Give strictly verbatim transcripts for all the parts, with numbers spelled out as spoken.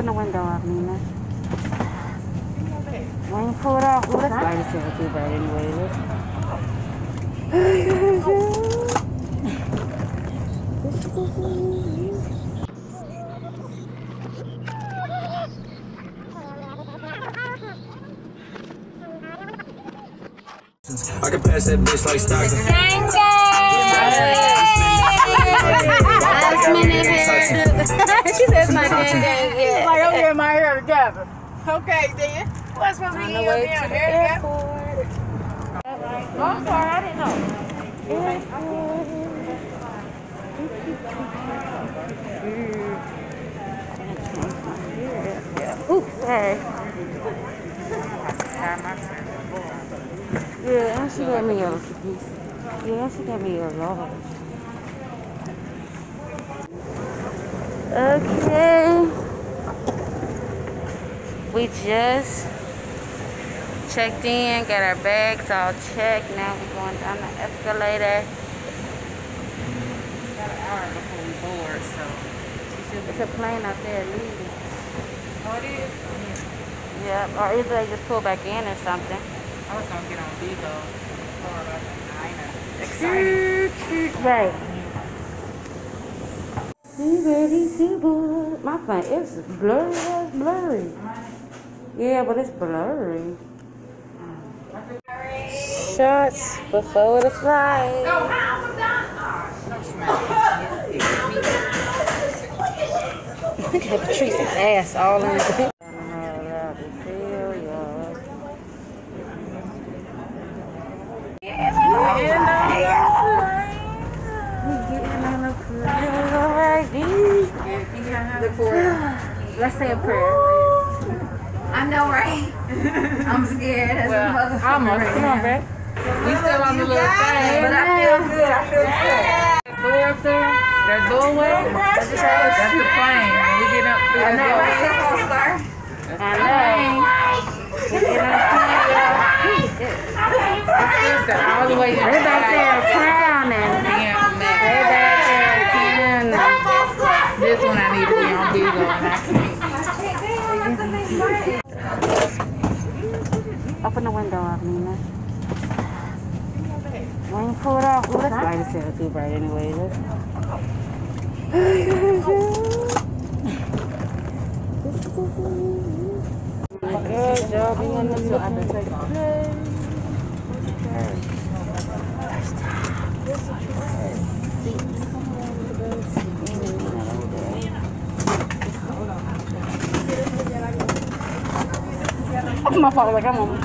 Open the window up, Nina. When you pull it off, well, that's light as hell too bad anyway. I can pass that bitch like Stockton. She says my gang gang, yeah. Like, I'm getting my hair together. Okay, then. What's supposed to be your damn hair together? Oh, I'm sorry, I didn't know. Ooh, sorry. Yeah, and she gave me a piece. Yeah, she gave me a large. Okay. We just checked in, got our bags all checked. Now we're going down the escalator. Got an hour before we board, so. It's a plane out there leaving. Oh, it is? Yeah, or either they just pull back in or something. I was gonna get on Vigo for about nine. Excited. Right. You ready to board? My phone is blurry. It's blurry. Yeah, but it's blurry. Shots before the flight. Look at Patrice's ass all in the Look for it. Let's say a prayer. I know, right? I'm scared as Well, a motherfucker. almost. Right Come on, now. babe. We still on the little thing. But I feel good. I feel good. Door up there, that doorway, that's the plane. When we get up through I that know, right? doorway. Come on, Star. I know. We get on the Sister, all the way to They back there clowning. They back there clowning. This one I need to be on Vigo and I can't. Open the window up, Nina. When you pull it off, well, that's light as hell too bright anyway. Good job being on the other side. Oh, my fault, like I'm on.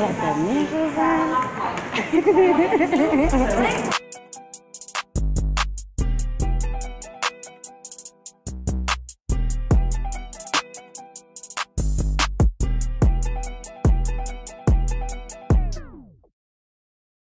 got the nipples on.